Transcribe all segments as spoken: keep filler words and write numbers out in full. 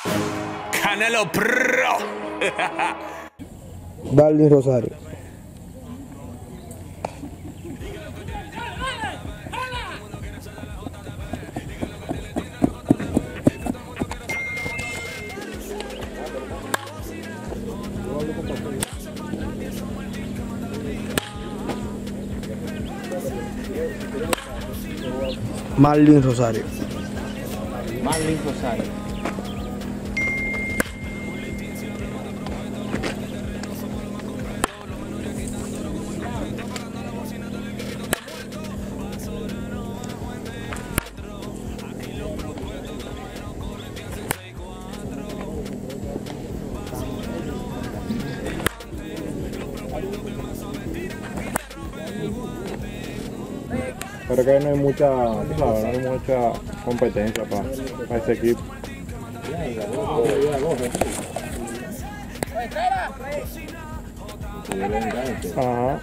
Canelo Pro. Darling Rosario. Marlin Rosario. Marlin Rosario. Pero que no hay mucha, tú sabes, no hay mucha competencia para, para ese equipo. Ajá.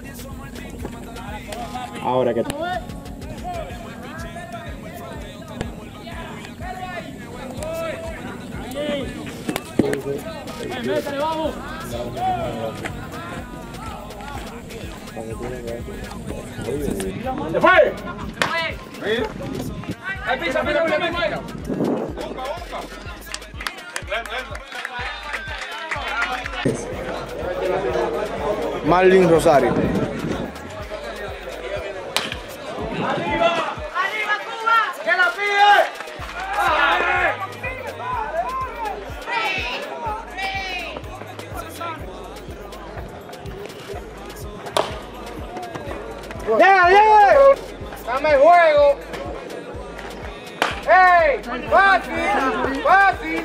Ahora que vamos. ¡Se fue! ¡Ahí pisa, pisa, pisa, pisa! Marlin Rosario. ¡Arriba! ¡Arriba, Cuba! ¡Que la pide! ¡Llega, llega! ¡Dame el juego! ¡Ey! ¡Fácil! ¡Fácil!